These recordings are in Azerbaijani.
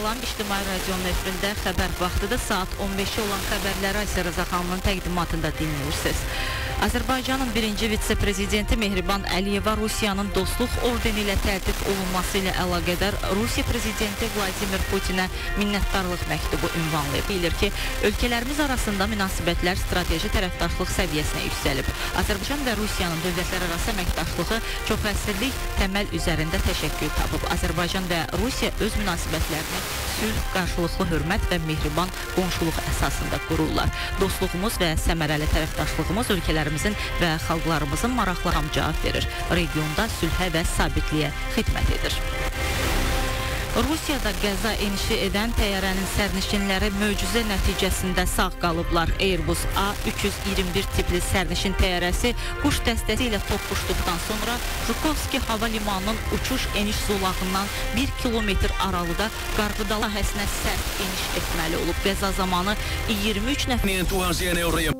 Salam, İctimai Radionun efirində xəbər vaxtıdır. Saat 15-i olan xəbərləri Aysel Rəzaxanlının təqdimatında dinləyirsiniz. Azərbaycanın birinci vitse-prezidenti Mehriban Əliyeva Rusiyanın dostluq ordeni ilə təltif olunması ilə əlaqədar Rusiya prezidenti Vladimir Putinə minnətdarlıq məktubu ünvanlayıb. Bilir ki, ölkələrimiz arasında münasibətlər strateji tərəfdaşlıq səviyyəsinə yüksəlib. Azərbaycan və Rusiyanın dövlətlərarası əməkdaşlığı çoxfəsillik təməl üzərində təşəkkül tapıb. Azərbaycan və Rusiya öz münasibətlərini sülh, qarşılıqlı hörmət və mehriban qonşuluq əsasında qururlar. Dostluğumuz və səmərəli tərəfdaşlığımız ölkələrimizin və xalqlarımızın maraqlarına cavab verir. Regionda sülhə və sabitliyə xidmət edir. Rusiyada qəza enişi edən təyyarənin sərnişinləri möcüzə nəticəsində sağ qalıblar. Airbus A321 tipli sərnişin təyyarəsi quş dəstəsi ilə toqquşduqdan sonra Jukowski hava limanının uçuş eniş zolağından 1 kilometr aralıda Qarğıdal sahəsinə sərt eniş etməli olub. Qəza zamanı 23 nəfər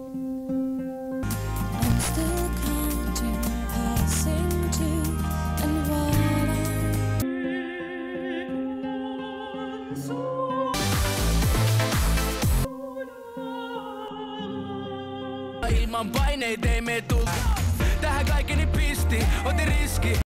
Ilman paineita ei me tulta. Tähän kaikeni pisti, otin riski.